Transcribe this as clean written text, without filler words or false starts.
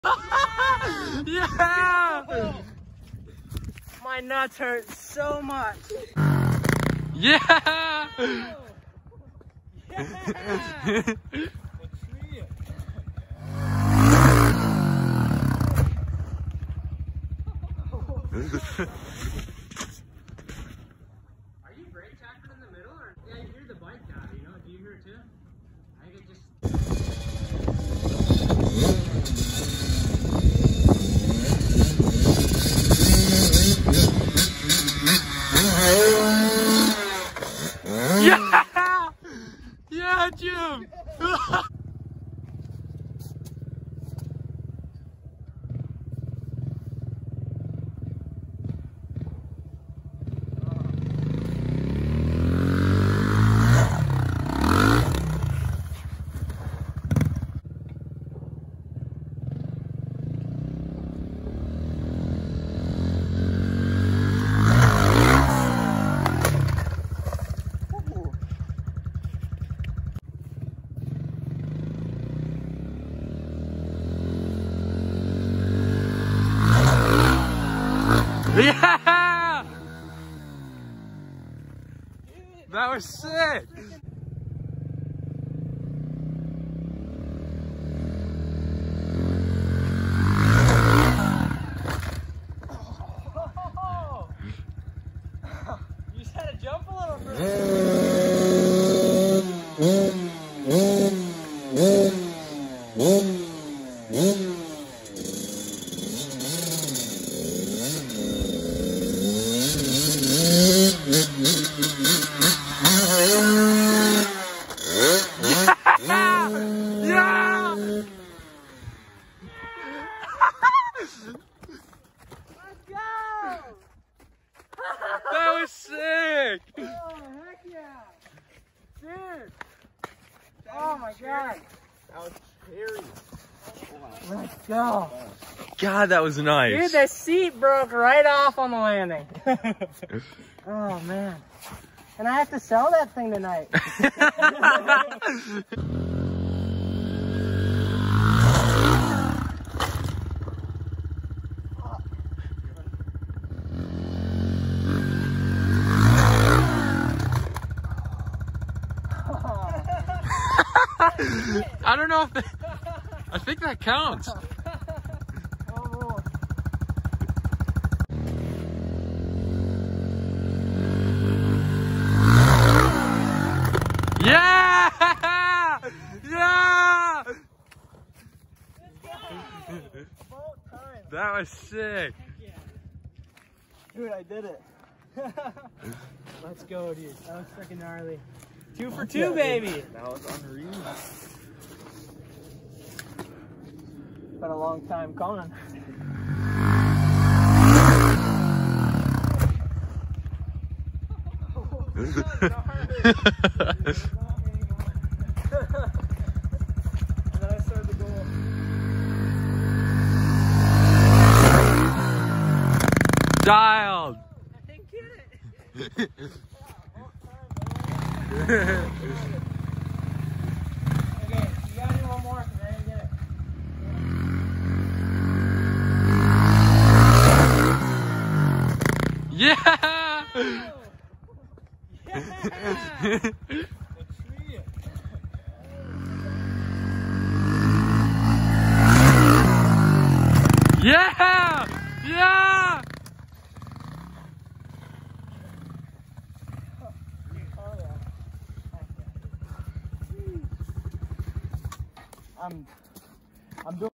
Yeah! My nuts hurt so much. Yeah! Yeah! Are you brake tapping in the middle? Or yeah, you hear the bike tap, you know? Do you hear it too? I think it just. Yeah! Yeah, Jim! Yeah! That was sick! You just had to jump a little further. Yeah! Let's go! That was sick! Oh, heck yeah! Dude! Oh my god! That was scary. Let's go! God, that was nice. Dude, the seat broke right off on the landing. Oh man. And I have to sell that thing tonight. I don't know if I think that counts. Oh. Yeah! Yeah! That was sick. Dude, I did it. Let's go, dude. That was freaking gnarly. 2 for 2, baby. That was unreal. Been a long time coming. Dialed. I didn't get it. Okay, you gotta do one more, and then you get it. Yeah! Yeah! Yeah! Yeah! Oh yeah. I'm doing